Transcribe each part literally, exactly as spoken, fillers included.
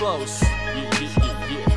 aplaus. Yeah, yeah, yeah, yeah.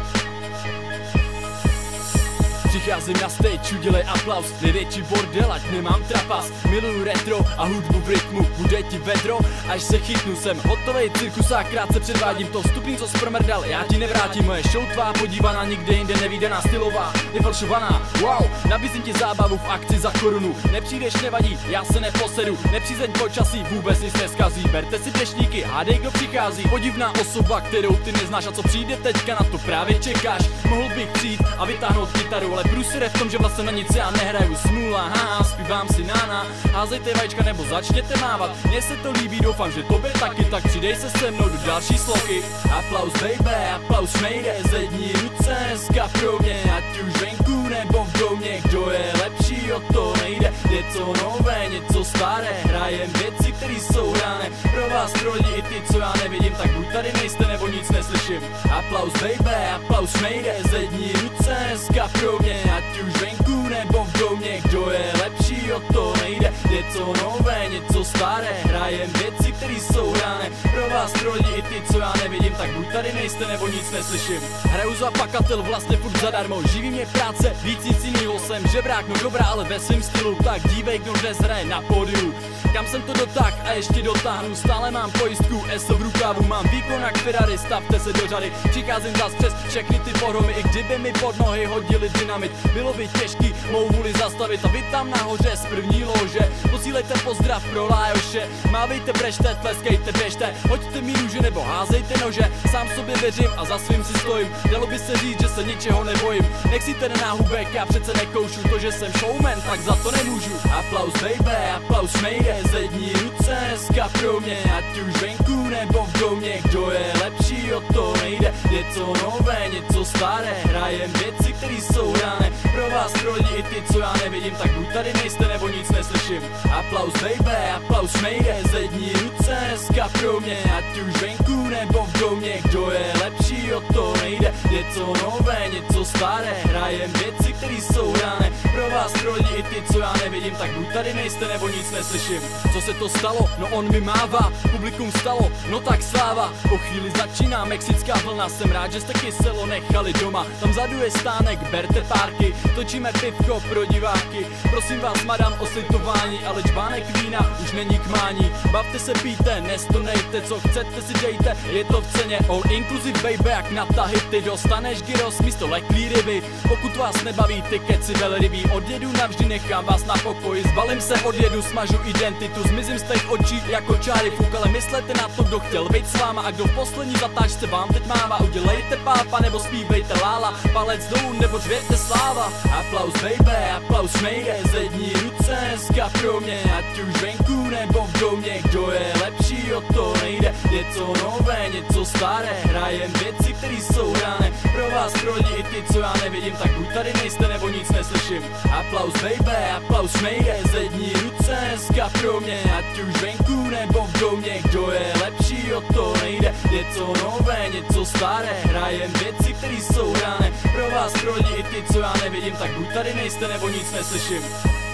Přicházím na stage, udělej aplaus, největší bordel, ať nemám trapas. Miluju retro a hudbu v rytmu, bude ti vedro, až se chytnu. Jsem hotovej cirkusák, krátce předvádím to vstupný, co sprmrdal, já ti nevrátím. Moje show tvá podívaná, nikde jinde nevídaná, stylová, nefalšovaná. Wow, nabízím ti zábavu v akci za korunu. Nepřijdeš, nevadí, já se neposedu. Nepřízeň počasí, vůbec nic neskazí. Berte si dešníky, hádej, kdo přichází. Podivná osoba, kterou ty neznáš, a co přijde teďka, na to právě čekáš. Mohl bych přijít a vytáhnout kytaru, ale průser je v tom, že vlastně na nic já nehraju. Smůla, haha, zpívám si nána. Házejte vajíčka nebo začněte mávat. Mně se to líbí, doufám, že tobě taky. Tak přidej se se mnou do další sloky. Aplaus baby, aplaus nejde. Zední ruce dneska pro mě, ať už venku nebo v domě. Kdo je lepší, o to nejde. Něco nové, něco staré. Hrajem věci, které jsou hrané. Pro vás, pro lidi i ty, co já nevidím, tak buď tady nejste nebo nic neslyším. Aplaus baby, aplaus nejde. Zední ruce dneska pro mě, ať už venku nebo v domě. Kdo je lepší, o to nejde. Něco nové, něco staré. Hrajem věci, které jsou hrané. Pro vás, pro lidi i ty, co já nevidím, tak buď tady nejste nebo nic neslyším. Hraju za pakatel, vlastně furt zadarmo. Živí mě práce, víc nic jinýho. Jsem žebrák, no dobrá, ale ve svým stylu. Tak dívej, kdo dnes hraje na pódiu. Kam jsem to dotáh a ještě dotáhnu. Stále mám pojistku, eso v rukávu. Mám výkon jak Ferrari, stavte se do řady. Přicházím zas přes všechny ty pohromy. I kdyby mi pod nohy hodili dynamit, bylo by těžký mou vůli zastavit. A vy tam nahoře z první lože, posílejte pozdrav pro Lájoše. Mávejte, brežte, tleskejte, běžte. Hoďte mi růže nebo házejte nože. Sám sobě věřím a za svým si stojím. Dalo by se říct, že se ničeho nebojím. Nech si ten náhubek, já přece nekoušu. To, že jsem showman, tak za to nemůžu. Aplaus baby, aplaus nejde. Zední ruce dneska pro mě, ať už venku nebo v domě. Kdo je lepší, o to nejde. Něco nové, něco staré. Hrajem věci, které jsou hrané. Pro vás, pro lidi i ty, co já nevidím, tak buď tady nejste nebo nic neslyším. Aplaus baby, aplaus nejde. Zední ruce dneska pro mě, ať už venku nebo v domě. Kdo je lepší, o to nejde. Něco nové, něco staré. Hrajem věci, které jsou hrané. Pro vás, pro lidi i ty, co já nevidím, tak buď tady nejste nebo nic neslyším. Co se to stalo? No on mi mává. Publikum stalo, no tak sláva. Po chvíli začíná mexická vlna. Jsem rád, že jste kyselo nechali doma. Tam vzadu je stánek, berte párky. Točíme pivko pro diváky. Prosím vás, madam, o slitování, ale čbánek vína už není k mání. Bavte se, píte, nestonejte, co chcete si dejte. Je to v ceně all inclusive, baby, jak na tahy. Ty dostaneš gyros místo leklý ryby. Pokud vás nebaví ty keci velrybí, odjedu navždy, nechám vás na pokoji. Zbalím se, odjedu, smažu identitu. Zmizím z těch očí jako čáry fuk, ale myslete na to, kdo chtěl být s váma. A kdo v poslední zatáčce vám teď mává. Udělejte pápa nebo zpívejte lála. Palec dolů nebo řvěte sláva. Aplaus baby, aplaus nejde. Zední ruce dneska pro mě, ať už venku nebo v domě. Kdo je lepší, o to nejde. Něco nové, něco staré. Hrajem věci, které jsou hrané. Pro vás, pro lidi i ty, co já nevidím, tak buď tady nejste nebo nic neslyším. Aplaus baby, aplaus nejde. Zední ruce dneska pro mě, ať už venku nebo v domě. Kdo je lepší, o to nejde. Něco nové, něco staré. Hrajem věci, které jsou hrané. Pro vás, pro lidi i ty, co já nevidím, tak buď tady nejste nebo nic neslyším.